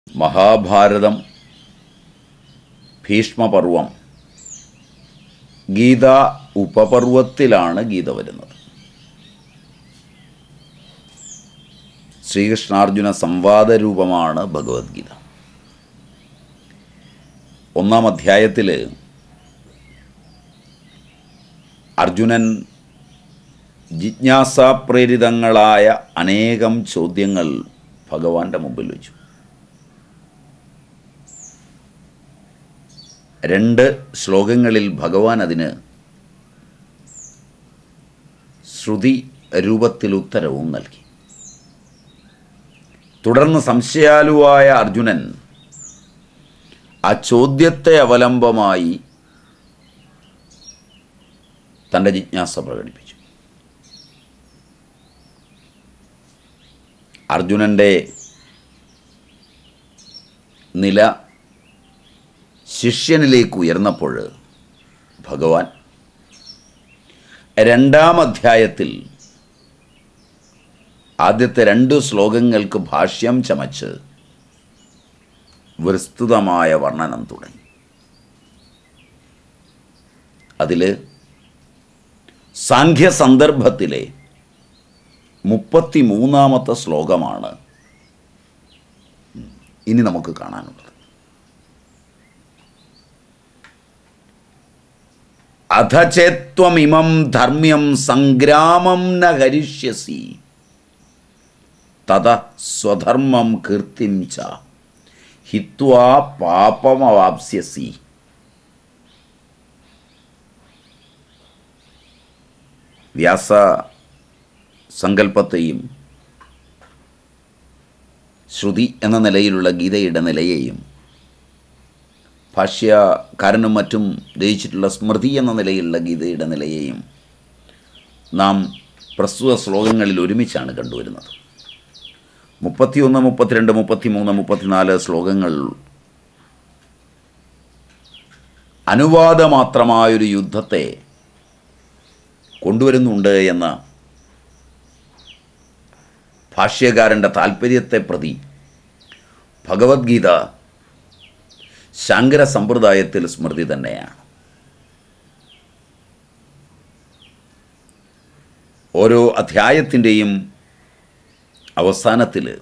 മഹാഭാരതം, ഭീഷ്മപർവം, ഗീത ഉപപർവത്തിലാണ് ഗീത വരുന്നത്. ശ്രീകൃഷ്ണാർജുന സംവാദരൂപമാണ് ഭഗവത്ഗീത. ഒന്നാം അധ്യായത്തിൽ അർജുനൻ ജിജ്ഞാസാപ്രേരിതങ്ങളായ അനേകം ചോദ്യങ്ങൾ ഭഗവാന്റെ മുമ്പിൽ വെച്ചു. 2 ശ്ലോകങ്ങളിൽ ഭഗവാൻ അതിന് ശ്രുതി രൂപത്തിൽ ഉത്തരവും നൽകി. തുടർന്ന് സംശയാലുവായ അർജുനൻ ആ ചോദ്യത്തെ അവലംബമായി തൻ്റെ ജിജ്ഞാസ പ്രകടിപ്പിച്ചു. അർജുനൻ്റെ നില ശിഷ്യനിലേക്ക് ഉയർന്നപ്പോൾ ഭഗവാൻ 2-ാം അധ്യായത്തിൽ ആദ്യത്തെ 2 ശ്ലോകങ്ങൾക്ക് ഭാഷ്യം ചമച്ച് വിസ്തൃതമായ വർണ്ണനം തുടങ്ങി. അതിൽ സാഖ്യസന്ദർഭത്തിലെ 33-ാമത്തെ ശ്ലോകമാണ് ഇനി നമുക്ക് കാണാനുള്ളത്. അഥ ചേത്വമിമം ധർമ്മ്യം സംഗ്രാമം ന കരിഷ്യസി തത സ്വധർമ്മം കീർത്തിം ച ഹിത്വാ പാപമവാപ്സ്യസി. വ്യാസ സങ്കല്പത്തെയും ശ്രുതി എന്ന നിലയിലുള്ള ഗീതയുടെ നിലയെയും ഭാഷ്യകാരനും മറ്റും രചിച്ചിട്ടുള്ള സ്മൃതി എന്ന നിലയിലുള്ള ഗീതയുടെ നിലയെയും നാം പ്രസ്തുത ശ്ലോകങ്ങളിൽ ഒരുമിച്ചാണ് കണ്ടുവരുന്നത്. 31, 32, 33, 34 ശ്ലോകങ്ങൾ അനുവാദമാത്രമായൊരു യുദ്ധത്തെ കൊണ്ടുവരുന്നുണ്ട് എന്ന ഭാഷ്യകാരൻ്റെ താൽപ്പര്യത്തെ പ്രതി ഭഗവത്ഗീത ശങ്കര സമ്പ്രദായത്തിൽ സ്മൃതി തന്നെയാണ്. ഓരോ അധ്യായത്തിൻ്റെയും അവസാനത്തിൽ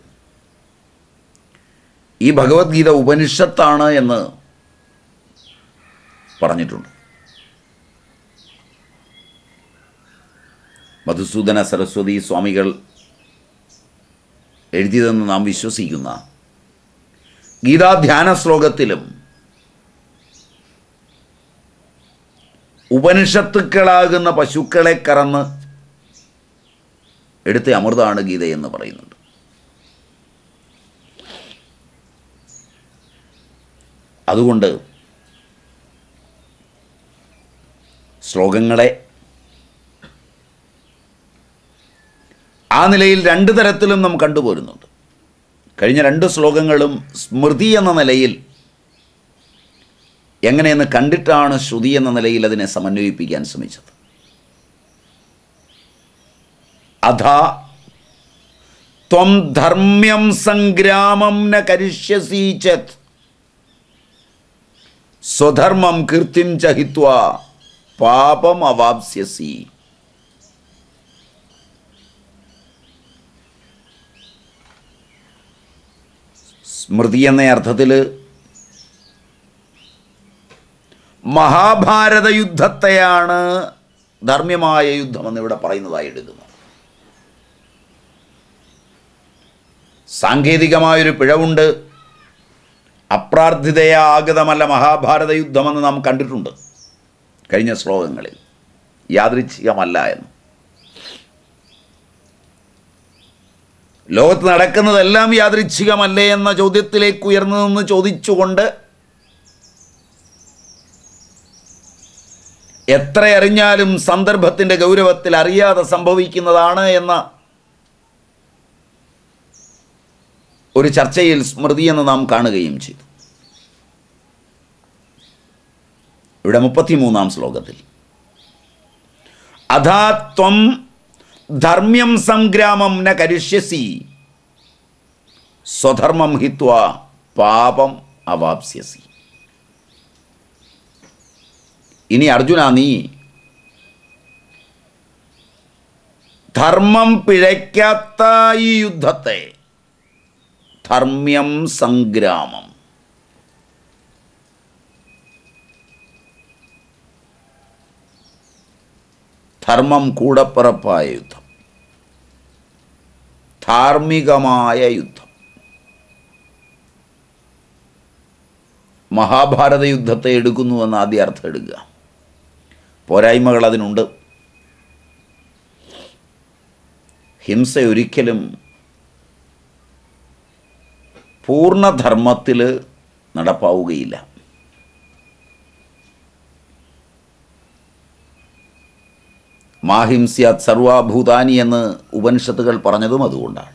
ഈ ഭഗവത്ഗീത ഉപനിഷത്താണ് എന്ന് പറഞ്ഞിട്ടുണ്ട്. മധുസൂദന സരസ്വതി സ്വാമികൾ എഴുതിയതെന്ന് നാം വിശ്വസിക്കുന്ന ഗീതാധ്യാന ശ്ലോകത്തിലും ഉപനിഷത്തുക്കളാകുന്ന പശുക്കളെ കറന്ന് എടുത്ത അമൃതാണ് ഗീതയെന്ന് പറയുന്നുണ്ട്. അതുകൊണ്ട് ശ്ലോകങ്ങളെ ആ നിലയിൽ 2 തരത്തിലും നാം കണ്ടുപോരുന്നുണ്ട്. കഴിഞ്ഞ 2 ശ്ലോകങ്ങളും സ്മൃതി എന്ന നിലയിൽ എങ്ങനെയെന്ന് കണ്ടിട്ടാണ് ശ്രുതി എന്ന നിലയിൽ അതിനെ സമന്വയിപ്പിക്കാൻ ശ്രമിച്ചത്. അഥാ ത്വം ധർമ്മ്യം സംഗ്രാമം ന കരിഷ്യസി ചേത് സ്വധർമ്മം കീർത്തിം ച ഹിത്വാ പാപം അവാപ്സ്യസി. സ്മൃതി എന്ന അർത്ഥത്തിൽ മഹാഭാരത യുദ്ധത്തെയാണ് ധർമ്മ്യമായ യുദ്ധമെന്ന് ഇവിടെ പറയുന്നതായി എടുക്കുന്നു. സാങ്കേതികമായൊരു പിഴവുണ്ട്. അപ്രാർത്ഥിതയാഗതമല്ല മഹാഭാരത യുദ്ധമെന്ന് നാം കണ്ടിട്ടുണ്ട് കഴിഞ്ഞ ശ്ലോകങ്ങളിൽ. യാദൃച്ഛികമല്ല എന്ന്. ലോകത്ത് നടക്കുന്നതെല്ലാം യാദൃച്ഛികമല്ലേ എന്ന ചോദ്യത്തിലേക്ക് ഉയർന്നു നിന്ന് ചോദിച്ചുകൊണ്ട് എത്ര അറിഞ്ഞാലും സന്ദർഭത്തിൻ്റെ ഗൗരവത്തിൽ അറിയാതെ സംഭവിക്കുന്നതാണ് എന്ന ഒരു ചർച്ചയിൽ സ്മൃതി എന്ന് നാം കാണുകയും ചെയ്തു. ഇവിടെ 33-ാം ശ്ലോകത്തിൽ അഥാ ത്വം ധർമ്മ്യം സംഗ്രാമം ന കരിഷ്യസി സ്വധർമ്മം ഹിത്വാ പാപം അവാപ്സ്യസി. ഇനി അർജുന, നീ ധർമ്മം പിഴയ്ക്കാത്ത ഈ യുദ്ധത്തെ, ധർമ്മ്യം സംഗ്രാമം, ധർമ്മം കൂടപ്പിറപ്പായ യുദ്ധം, ധാർമ്മികമായ യുദ്ധം, മഹാഭാരത യുദ്ധത്തെ എടുക്കുന്നുവെന്ന് ആദ്യ അർത്ഥം എടുക്കുക. പോരായ്മകൾ അതിനുണ്ട്. ഹിംസ ഒരിക്കലും പൂർണ്ണധർമ്മത്തിൽ നടപ്പാവുകയില്ല. മാഹിംസ്യാത് സർവാഭൂതാനി എന്ന് ഉപനിഷത്തുകൾ പറഞ്ഞതും അതുകൊണ്ടാണ്.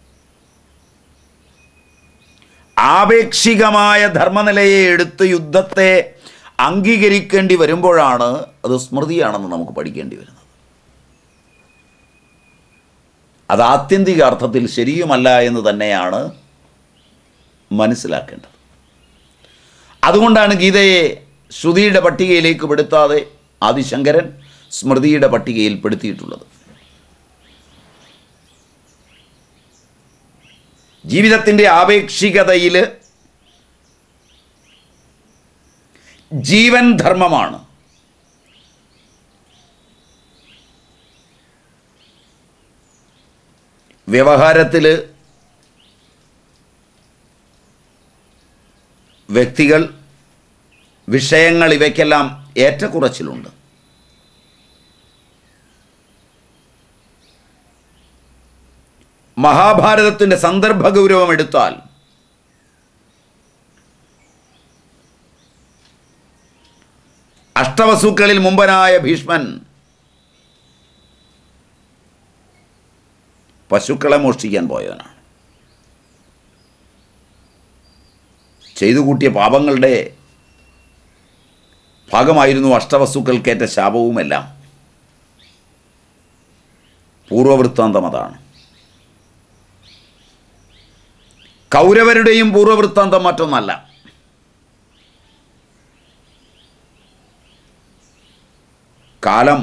ആപേക്ഷികമായ ധർമ്മനിലയെ എടുത്ത് യുദ്ധത്തെ അംഗീകരിക്കേണ്ടി വരുമ്പോഴാണ് അത് സ്മൃതിയാണെന്ന് നമുക്ക് പഠിക്കേണ്ടി വരുന്നത്. അത് ആത്യന്തിക അർത്ഥത്തിൽ ശരിയുമല്ല എന്ന് തന്നെയാണ് മനസ്സിലാക്കേണ്ടത്. അതുകൊണ്ടാണ് ഗീതയെ ശ്രുതിയുടെ പട്ടികയിലേക്ക് പെടുത്താതെ ആദിശങ്കരൻ സ്മൃതിയുടെ പട്ടികയിൽ പെടുത്തിയിട്ടുള്ളത്. ജീവിതത്തിൻ്റെ ആപേക്ഷികതയിൽ ജീവൻ ധർമ്മമാണ്. വ്യവഹാരത്തിൽ വ്യക്തികൾ, വിഷയങ്ങൾ, ഇവയ്ക്കെല്ലാം ഏറ്റക്കുറച്ചിലുണ്ട്. മഹാഭാരതത്തിൻ്റെ സന്ദർഭ ഗൗരവം എടുത്താൽ അഷ്ടവസുക്കളിൽ മുമ്പനായ ഭീഷ്മൻ പശുക്കളെ മോഷ്ടിക്കാൻ പോയവനാണ്. ചെയ്തു കൂട്ടിയ പാപങ്ങളുടെ ഭാഗമായിരുന്നു അഷ്ടവസ്തുക്കൾക്കേറ്റ ശാപവുമെല്ലാം. പൂർവവൃത്താന്തം അതാണ്. കൗരവരുടെയും പൂർവവൃത്താന്തം മറ്റൊന്നല്ല. കാലം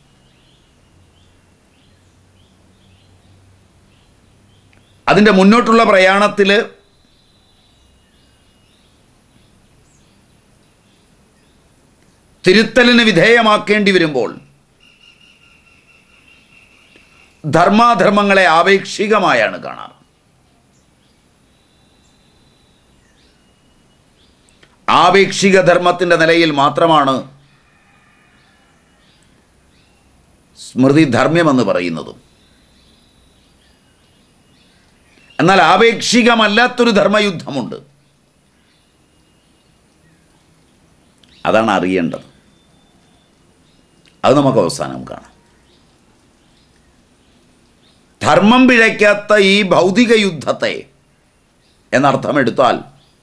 അതിൻ്റെ മുന്നോട്ടുള്ള പ്രയാണത്തിൽ തിരുത്തലിന് വിധേയമാക്കേണ്ടി വരുമ്പോൾ ധർമാധർമ്മങ്ങളെ ആപേക്ഷികമായാണ് കാണാറ്. ആപേക്ഷിക ധർമ്മത്തിൻ്റെ നിലയിൽ മാത്രമാണ് സ്മൃതി ധർമ്മ്യമെന്ന് പറയുന്നതും. എന്നാൽ ആപേക്ഷികമല്ലാത്തൊരു ധർമ്മയുദ്ധമുണ്ട്. അതാണ് അറിയേണ്ടത്. അത് നമുക്ക് അവസാനം കാണാം. ധർമ്മം പിഴയ്ക്കാത്ത ഈ ഭൗതിക യുദ്ധത്തെ എന്നർത്ഥമെടുത്താൽ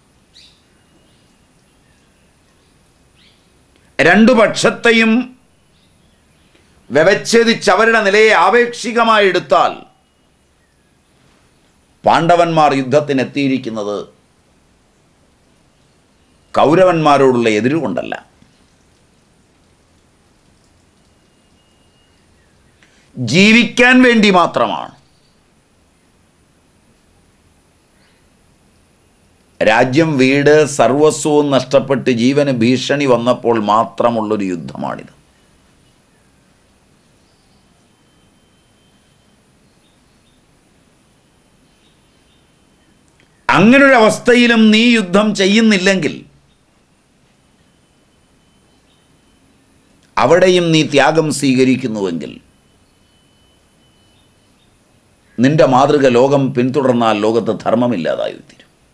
രണ്ടു പക്ഷത്തെയും വ്യവച്ഛേദിച്ച് അവരുടെ നിലയെ ആപേക്ഷികമായി എടുത്താൽ പാണ്ഡവന്മാർ യുദ്ധത്തിനെത്തിയിരിക്കുന്നത് കൗരവന്മാരോടുള്ള എതിരുകൊണ്ടല്ല, ജീവിക്കാൻ വേണ്ടി മാത്രമാണ്. രാജ്യം, വീട്, സർവസ്വവും നഷ്ടപ്പെട്ട് ജീവന് ഭീഷണി വന്നപ്പോൾ മാത്രമുള്ളൊരു യുദ്ധമാണിത്. അങ്ങനൊരവസ്ഥയിലും നീ യുദ്ധം ചെയ്യുന്നില്ലെങ്കിൽ അവിടെയും നീ ത്യാഗം സ്വീകരിക്കുന്നുവെങ്കിൽ നിന്റെ മാതൃക ലോകം പിന്തുടർന്നാൽ ലോകത്ത് ധർമ്മമില്ലാതായിത്തീരും.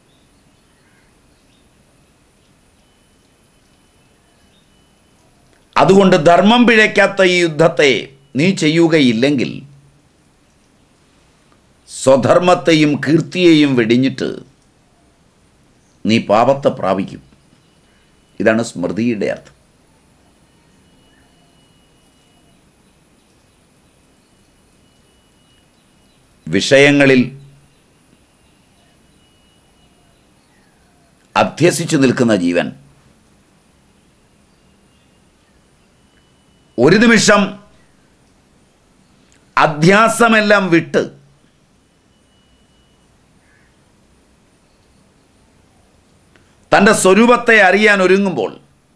അതുകൊണ്ട് ധർമ്മം പിഴയ്ക്കാത്ത ഈ യുദ്ധത്തെ നീ ചെയ്യുകയില്ലെങ്കിൽ സ്വധർമ്മത്തെയും കീർത്തിയെയും വെടിഞ്ഞിട്ട് നീ പാപത്തെ പ്രാപിക്കും. ഇതാണ് സ്മൃതിയുടെ അർത്ഥം. വിഷയങ്ങളിൽ അധ്യസിച്ചു നിൽക്കുന്ന ജീവൻ ഒരു നിമിഷം അധ്യാസമെല്ലാം വിട്ട് തൻ്റെ സ്വരൂപത്തെ അറിയാൻ ഒരുങ്ങുമ്പോൾ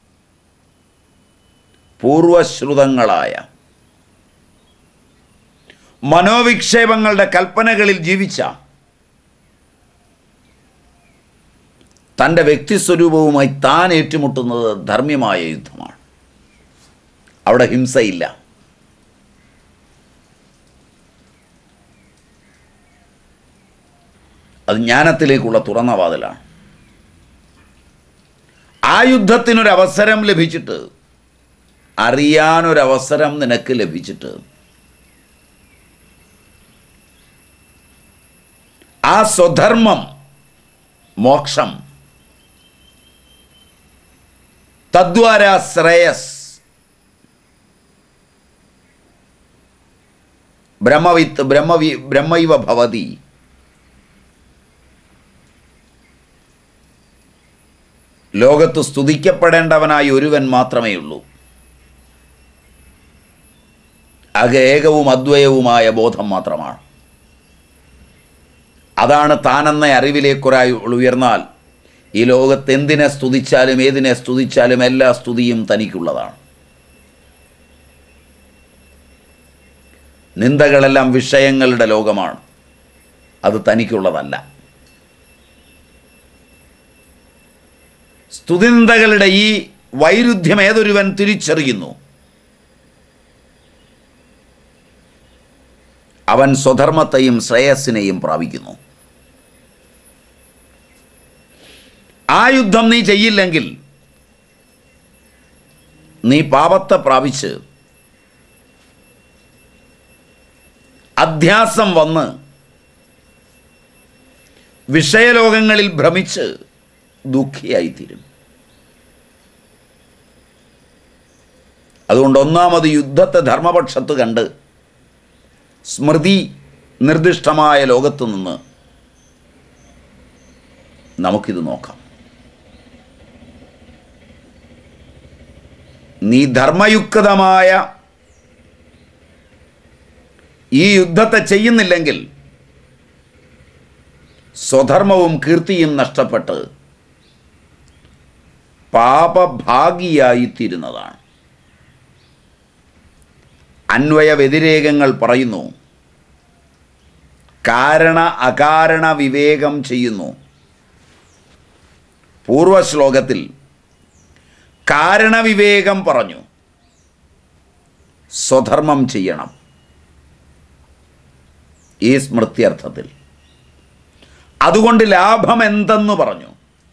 പൂർവശ്രുതങ്ങളായ മനോവിക്ഷേപങ്ങളുടെ കൽപ്പനകളിൽ ജീവിച്ച തൻ്റെ വ്യക്തിസ്വരൂപവുമായി താൻ ഏറ്റുമുട്ടുന്നത് ധർമ്മ്യമായ യുദ്ധമാണ്. അവിടെ ഹിംസയില്ല. അത് ജ്ഞാനത്തിലേക്കുള്ള തുറന്ന വാതിലാണ്. ആ യുദ്ധത്തിനൊരവസരം ലഭിച്ചിട്ട്, അറിയാനൊരവസരം നിനക്ക് ലഭിച്ചിട്ട്, ആ സ്വധർമ്മം മോക്ഷം, തദ്വാര ശ്രേയസ്, ബ്രഹ്മൈവ ഭവതി, ലോകത്ത് സ്തുതിക്കപ്പെടേണ്ടവനായി ഒരുവൻ മാത്രമേ ഉള്ളൂ. ഏകവും അദ്വയവുമായ ബോധം മാത്രമാണ്. അതാണ് താനെന്ന അറിവിലേക്കൊരായി ഉയർന്നാൽ ഈ ലോകത്ത് എന്തിനെ സ്തുതിച്ചാലും ഏതിനെ സ്തുതിച്ചാലും എല്ലാ സ്തുതിയും തനിക്കുള്ളതാണ്. നിന്ദകളെല്ലാം വിഷയങ്ങളുടെ ലോകമാണ്, അത് തനിക്കുള്ളതല്ല. സ്തുതിനിന്ദകളുടെ ഈ വൈരുദ്ധ്യം ഏതൊരുവൻ തിരിച്ചറിയുന്നു, അവൻ സ്വധർമ്മത്തെയും ശ്രേയസ്സിനെയും പ്രാപിക്കുന്നു. ആ യുദ്ധം നീ ചെയ്യില്ലെങ്കിൽ നീ പാപത്തെ പ്രാപിച്ച് അധ്യാസം വന്ന് വിഷയലോകങ്ങളിൽ ഭ്രമിച്ച് ദുഃഖിയായിത്തീരും. അതുകൊണ്ട് ഒന്നാമത് യുദ്ധത്തെ ധർമ്മപക്ഷത്ത് കണ്ട് സ്മൃതി നിർദ്ദിഷ്ടമായ ലോകത്തു നിന്ന് നമുക്കിത് നോക്കാം. നീ ധർമ്മയുക്തമായ ഈ യുദ്ധത്തെ ചെയ്യുന്നില്ലെങ്കിൽ സ്വധർമ്മവും കീർത്തിയും നഷ്ടപ്പെട്ട് പാപഭാഗിയായിത്തീരുന്നതാണ്. അന്വയ വ്യതിരേകങ്ങൾ പറയുന്നു, കാരണ അകാരണ വിവേകം ചെയ്യുന്നു. പൂർവശ്ലോകത്തിൽ കാരണവിവേകം പറഞ്ഞു, സ്വധർമ്മം ചെയ്യണം. ഈ സ്മൃത്യർത്ഥത്തിൽ അതുകൊണ്ട് ലാഭം എന്തെന്ന് പറഞ്ഞു.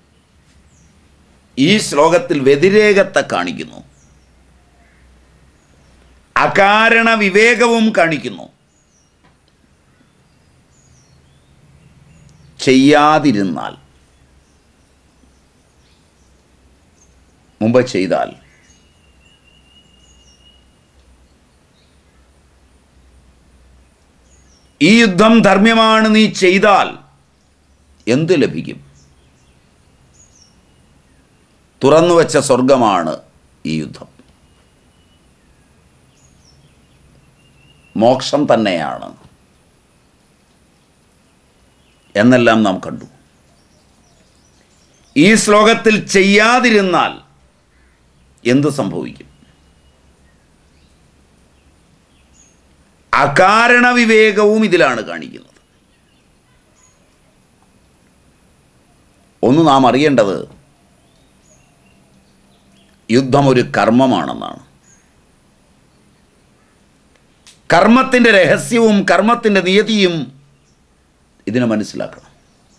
ഈ ശ്ലോകത്തിൽ വ്യതിരേകത്തെ കാണിക്കുന്നു, അകാരണ വിവേകവും കാണിക്കുന്നു. ചെയ്യാതിരുന്നാൽ, മുമ്പ് ചെയ്താൽ, ഈ യുദ്ധം ധർമ്മ്യമാണ് നീ ചെയ്താൽ എന്ത് ലഭിക്കും? തുറന്നുവെച്ച സ്വർഗമാണ് ഈ യുദ്ധം. മോക്ഷം തന്നെയാണ് എന്നെല്ലാം നാം കണ്ടു. ഈ ശ്ലോകത്തിൽ ചെയ്യാതിരുന്നാൽ എന്ത് സംഭവിക്കും? അകാരണ വിവേകവും ഇതിലാണ് കാണിക്കുന്നത്. ഒന്ന് നാം അറിയേണ്ടത് യുദ്ധം ഒരു കർമ്മമാണെന്നാണ്. കർമ്മത്തിൻ്റെ രഹസ്യവും കർമ്മത്തിൻ്റെ നിയതിയും ഇതിനെ മനസ്സിലാക്കണം.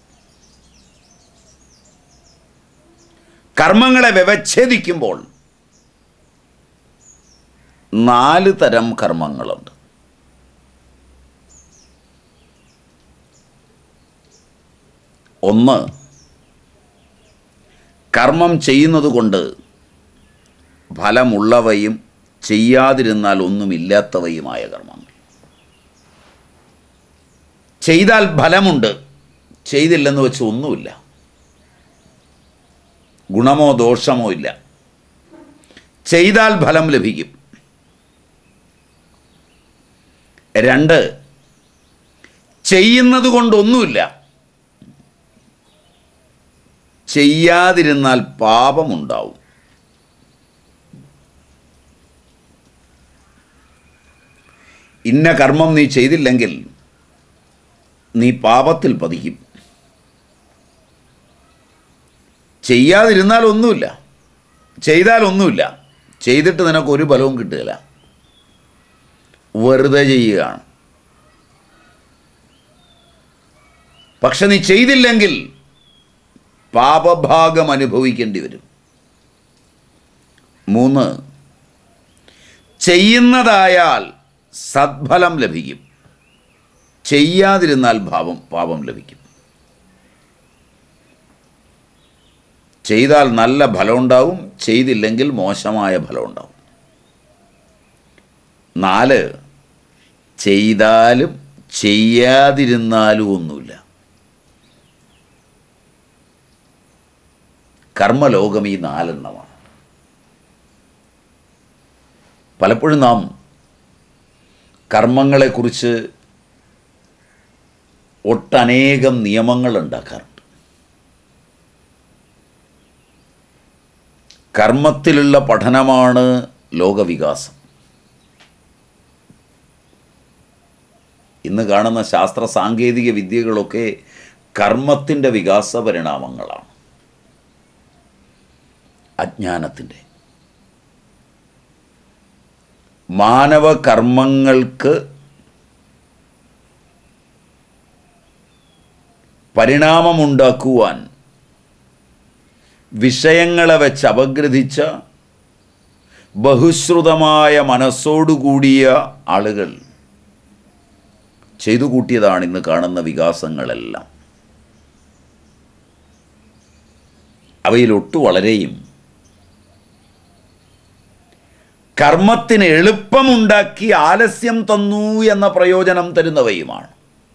കർമ്മങ്ങളെ വ്യവച്ഛേദിക്കുമ്പോൾ 4 തരം കർമ്മങ്ങളുണ്ട്. ഒന്ന്, കർമ്മം ചെയ്യുന്നത് കൊണ്ട് ഫലമുള്ളവയും ചെയ്യാതിരുന്നാൽ ഒന്നുമില്ലാത്തവയുമായ കർമ്മങ്ങൾ. ചെയ്താൽ ഫലമുണ്ട്, ചെയ്തില്ലെന്ന് വെച്ച് ഒന്നുമില്ല. ഗുണമോ ദോഷമോ ഇല്ല. ചെയ്താൽ ഫലം ലഭിക്കും. 2, ചെയ്യുന്നത് കൊണ്ടൊന്നുമില്ല. ചെയ്യാതിരുന്നാൽ പാപമുണ്ടാവും. ഇന്ന കർമ്മം നീ ചെയ്തില്ലെങ്കിൽ നീ പാപത്തിൽ പതിക്കും. ചെയ്യാതിരുന്നാൽ ഒന്നുമില്ല, ചെയ്താൽ ഒന്നുമില്ല. ചെയ്തിട്ട് നിനക്കൊരു ഫലവും കിട്ടുകയില്ല, വെറുതെ ചെയ്യുകയാണ്. പക്ഷെ നീ ചെയ്തില്ലെങ്കിൽ പാപഭാഗം അനുഭവിക്കേണ്ടി വരും. 3, ചെയ്യുന്നതായാൽ സദ്ഫലം ലഭിക്കും. ചെയ്യാതിരുന്നാൽ പാപം ലഭിക്കും. ചെയ്താൽ നല്ല ഫലമുണ്ടാവും, ചെയ്തില്ലെങ്കിൽ മോശമായ ഫലമുണ്ടാവും. 4, ചെയ്താലും ചെയ്യാതിരുന്നാലും ഒന്നുമില്ല. കർമ്മലോകം ഈ 4 എണ്ണമാണ്. പലപ്പോഴും നാം കർമ്മങ്ങളെക്കുറിച്ച് ഒട്ടനേകം നിയമങ്ങൾ ഉണ്ടാക്കാറുണ്ട്. കർമ്മത്തിലുള്ള പഠനമാണ് ലോകവികാസം. ഇന്ന് കാണുന്ന ശാസ്ത്ര സാങ്കേതിക വിദ്യകളൊക്കെ കർമ്മത്തിൻ്റെ വികാസ പരിണാമങ്ങളാണ്, അജ്ഞാനത്തിൻ്റെ. മാനവ കർമ്മങ്ങൾക്ക് പരിണാമമുണ്ടാക്കുവാൻ വിഷയങ്ങളെ വെച്ച് അപഗ്രഥിച്ച ബഹുശ്രുതമായ മനസ്സോടുകൂടിയ ആളുകൾ ചെയ്തു കൂട്ടിയതാണ് ഇന്ന് കാണുന്ന വികാസങ്ങളെല്ലാം. അവയിലൊട്ടു വളരെയും കർമ്മത്തിന് എളുപ്പമുണ്ടാക്കി ആലസ്യം തന്നു എന്ന പ്രയോജനം തരുന്നവയുമാണ്.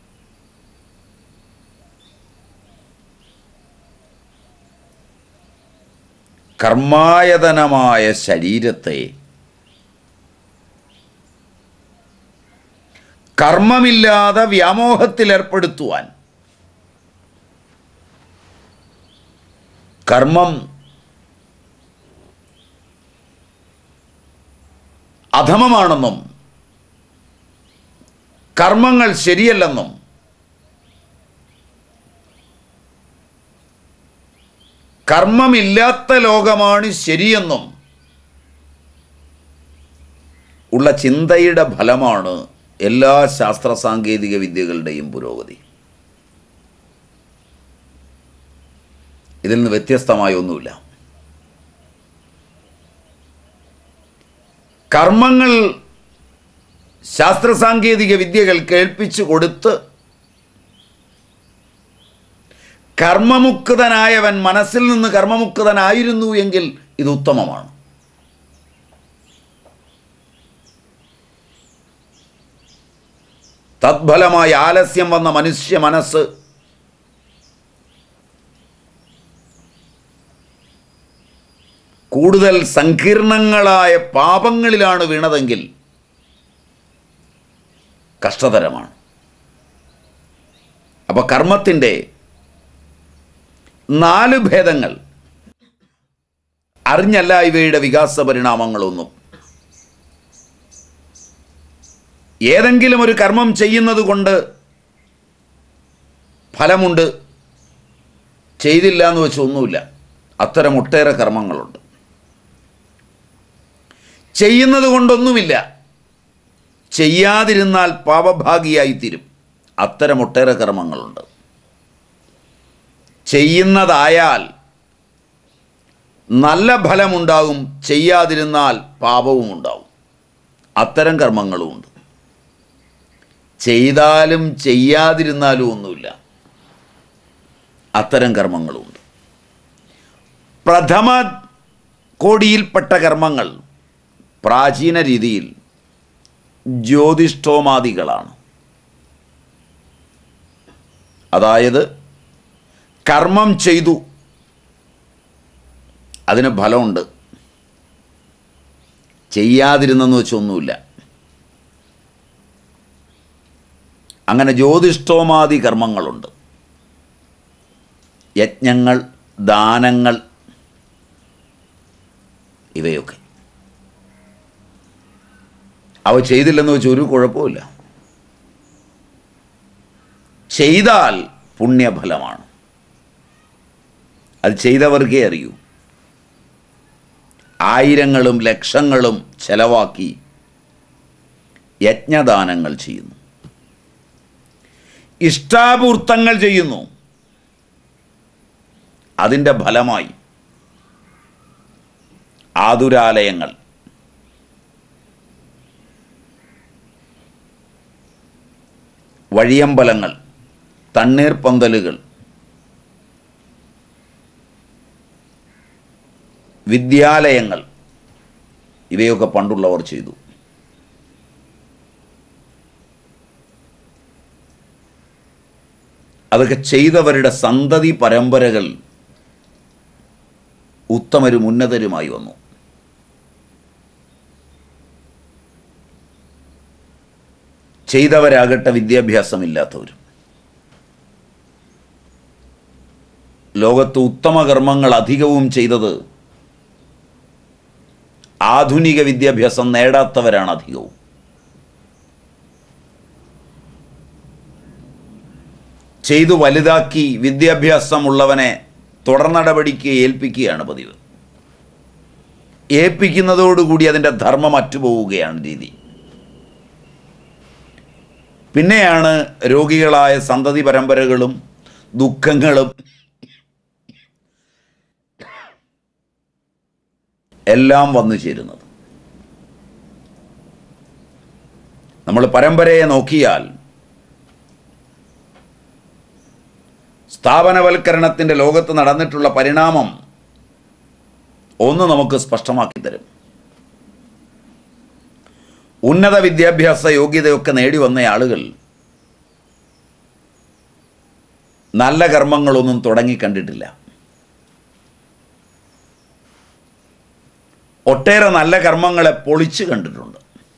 കർമായതനമായ ശരീരത്തെ കർമ്മമില്ലാതെ വ്യാമോഹത്തിലേർപ്പെടുത്തുവാൻ, കർമ്മം അധമമാണെന്നും കർമ്മങ്ങൾ ശരിയല്ലെന്നും കർമ്മമില്ലാത്ത ലോകമാണ് ശരിയെന്നും ഉള്ള ചിന്തയുടെ ഫലമാണ് എല്ലാ ശാസ്ത്ര സാങ്കേതിക വിദ്യകളുടെയും പുരോഗതി. ഇതിൽ നിന്ന് വ്യത്യസ്തമായ ഒന്നുമില്ല. കർമ്മങ്ങൾ ശാസ്ത്ര സാങ്കേതിക വിദ്യകൾ കേൾപ്പിച്ചു കൊടുത്ത് കർമ്മമുക്തനായവൻ മനസ്സിൽ നിന്ന് കർമ്മമുക്തനായിരുന്നു എങ്കിൽ ഇത് ഉത്തമമാണ്. തദ്ഫലമായി ആലസ്യം വന്ന മനുഷ്യ മനസ്സ് കൂടുതൽ സങ്കീർണങ്ങളായ പാപങ്ങളിലാണ് വീണതെങ്കിൽ കഷ്ടതരമാണ്. അപ്പോൾ കർമ്മത്തിൻ്റെ 4 ഭേദങ്ങൾ അറിഞ്ഞല്ല ഇവയുടെ വികാസ പരിണാമങ്ങളൊന്നും. ഏതെങ്കിലും ഒരു കർമ്മം ചെയ്യുന്നത് കൊണ്ട് ഫലമുണ്ട്, ചെയ്തില്ല എന്ന് വെച്ച് ഒന്നുമില്ല. അത്തരം ഒട്ടേറെ കർമ്മങ്ങളുണ്ട്. ചെയ്യുന്നത് കൊണ്ടൊന്നുമില്ല, ചെയ്യാതിരുന്നാൽ പാപഭാഗിയായിത്തീരും. അത്തരം ഒട്ടേറെ കർമ്മങ്ങളുണ്ട്. ചെയ്യുന്നതായാൽ നല്ല ഫലമുണ്ടാകും, ചെയ്യാതിരുന്നാൽ പാപവും ഉണ്ടാവും. അത്തരം കർമ്മങ്ങളുമുണ്ട്. ചെയ്താലും ചെയ്യാതിരുന്നാലും ഒന്നുമില്ല, അത്തരം കർമ്മങ്ങളുമുണ്ട്. പ്രഥമ കോടിയിൽപ്പെട്ട കർമ്മങ്ങൾ പ്രാചീന രീതിയിൽ ജ്യോതിഷ്ഠോമാദികളാണ്. അതായത് കർമ്മം ചെയ്തു, അതിന് ഫലമുണ്ട്. ചെയ്യാതിരുന്നെന്ന് വെച്ചൊന്നുമില്ല. അങ്ങനെ ജ്യോതിഷ്ഠോമാദി കർമ്മങ്ങളുണ്ട്. യജ്ഞങ്ങൾ, ദാനങ്ങൾ, ഇവയൊക്കെ അവ ചെയ്തില്ലെന്ന് വെച്ച് ഒരു കുഴപ്പമില്ല. ചെയ്താൽ പുണ്യഫലമാണ്. അത് ചെയ്തവർക്കേ അറിയൂ. ആയിരങ്ങളും ലക്ഷങ്ങളും ചെലവാക്കി യജ്ഞദാനങ്ങൾ ചെയ്യുന്നു, ഇഷ്ടാപൂർത്തങ്ങൾ ചെയ്യുന്നു. അതിൻ്റെ ഫലമായി ആതുരാലയങ്ങൾ, വഴിയമ്പലങ്ങൾ, തണ്ണീർപ്പന്തലുകൾ, വിദ്യാലയങ്ങൾ, ഇവയൊക്കെ പണ്ടുള്ളവർ ചെയ്തു. അതൊക്കെ ചെയ്തവരുടെ സന്തതി പരമ്പരകൾ ഉത്തമരും ഉന്നതരുമായി വന്നു. ചെയ്തവരാകട്ടെ വിദ്യാഭ്യാസമില്ലാത്തവരും. ലോകത്ത് ഉത്തമകർമ്മങ്ങൾ അധികവും ചെയ്തത് ആധുനിക വിദ്യാഭ്യാസം നേടാത്തവരാണ് അധികവും. ചെയ്തു വലുതാക്കി വിദ്യാഭ്യാസമുള്ളവനെ തുടർ നടപടിക്ക് ഏൽപ്പിക്കുകയാണ് പതിവ്. ഏൽപ്പിക്കുന്നതോടുകൂടി അതിൻ്റെ ധർമ്മം അറ്റുപോവുകയാണ് രീതി. പിന്നെയാണ് രോഗികളായ സന്തതി പരമ്പരകളും ദുഃഖങ്ങളും എല്ലാം വന്നു ചേരുന്നത്. നമ്മൾ പരമ്പരയെ നോക്കിയാൽ സ്ഥാപനവൽക്കരണത്തിൻ്റെ ലോകത്ത് നടന്നിട്ടുള്ള പരിണാമം ഒന്ന് നമുക്ക് സ്പഷ്ടമാക്കി തരും. ഉന്നത വിദ്യാഭ്യാസ യോഗ്യതയൊക്കെ നേടി വന്ന ആളുകൾ നല്ല കർമ്മങ്ങളൊന്നും തുടങ്ങിക്കണ്ടിട്ടില്ല. ഒട്ടേറെ നല്ല കർമ്മങ്ങളെ പൊളിച്ചു കണ്ടിട്ടുണ്ട്.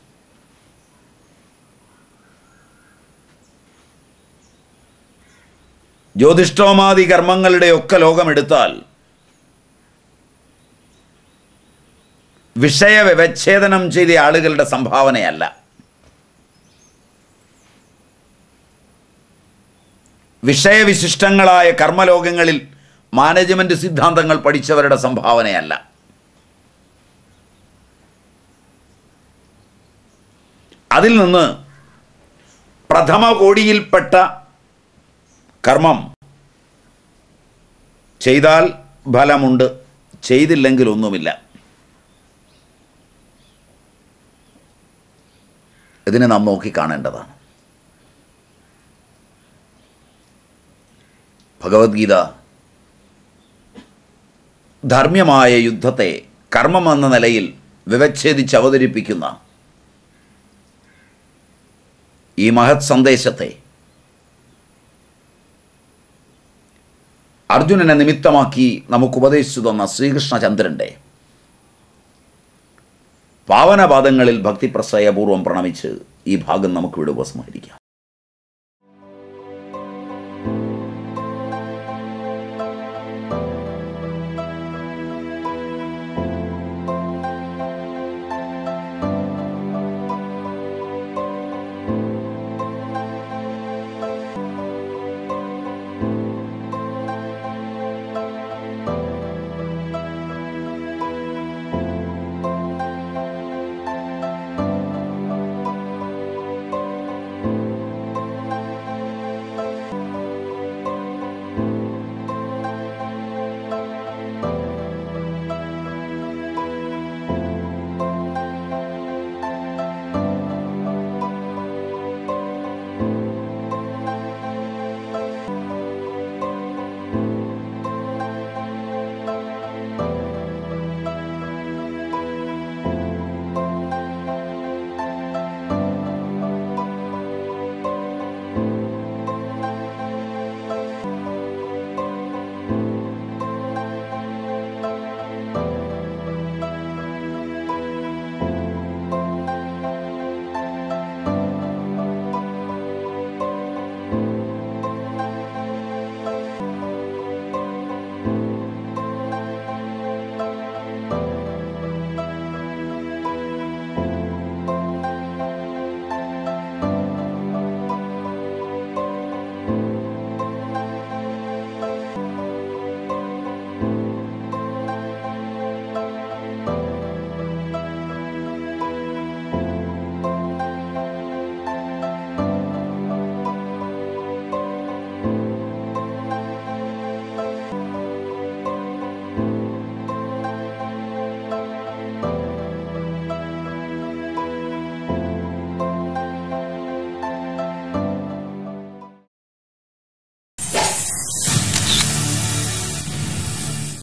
ജ്യോതിഷ്ഠോമാദി കർമ്മങ്ങളുടെയൊക്കെ ലോകമെടുത്താൽ വിഷയവ്യവച്ഛേദനം ചെയ്ത ആളുകളുടെ സംഭാവനയല്ല. വിഷയവിശിഷ്ടങ്ങളായ കർമ്മലോകങ്ങളിൽ മാനേജ്മെൻറ്റ് സിദ്ധാന്തങ്ങൾ പഠിച്ചവരുടെ സംഭാവനയല്ല. അതിൽ നിന്ന് പ്രഥമ കോടിയിൽപ്പെട്ട കർമ്മം ചെയ്താൽ ഫലമുണ്ട്, ചെയ്തില്ലെങ്കിൽ ഒന്നുമില്ല. ഇതിനെ നാം നോക്കിക്കാണേണ്ടതാണ്. ഭഗവത്ഗീത ധർമ്മ്യമായ യുദ്ധത്തെ കർമ്മമെന്ന നിലയിൽ വിവച്ഛേദിച്ച് അവതരിപ്പിക്കുന്ന ഈ മഹത് സന്ദേശത്തെ അർജുനനെ നിമിത്തമാക്കി നമുക്ക് ഉപദേശിച്ചു തന്ന ശ്രീകൃഷ്ണചന്ദ്രൻ്റെ പാവനപാദങ്ങളിൽ ഭക്തിപ്രസയപൂർവ്വം പ്രണമിച്ച് ഈ ഭാഗം നമുക്കിവിടെ ഉപസംഹരിക്കാം.